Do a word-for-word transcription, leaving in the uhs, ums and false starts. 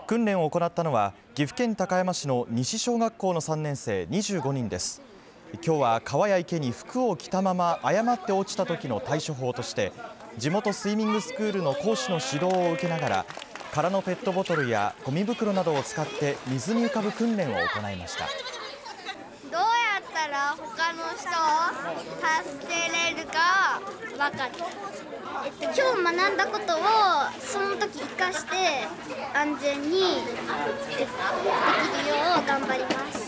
訓練を行ったのは岐阜県高山市の西小学校のさんねんせいにじゅうごにんです。今日は川や池に服を着たまま誤って落ちた時の対処法として、地元スイミングスクールの講師の指導を受けながら、空のペットボトルやゴミ袋などを使って水に浮かぶ訓練を行いました。 どうやったら他の人を助けれるか分かる。えっと、今日学んだことをその時生かして安全にできるよう頑張ります。